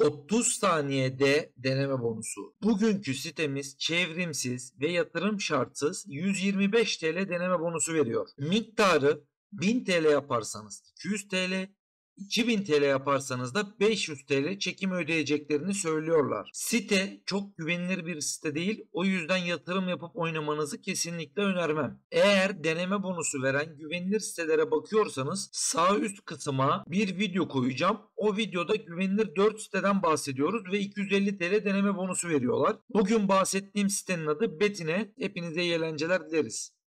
30 saniyede deneme bonusu. Bugünkü sitemiz çevrimsiz ve yatırım şartsız 125 TL deneme bonusu veriyor. Miktarı 1000 TL yaparsanız 200 TL, 2000 TL yaparsanız da 500 TL çekim ödeyeceklerini söylüyorlar. Site çok güvenilir bir site değil. O yüzden yatırım yapıp oynamanızı kesinlikle önermem. Eğer deneme bonusu veren güvenilir sitelere bakıyorsanız sağ üst kısma bir video koyacağım. O videoda güvenilir 4 siteden bahsediyoruz ve 250 TL deneme bonusu veriyorlar. Bugün bahsettiğim sitenin adı Betine. Hepinize iyi eğlenceler dileriz.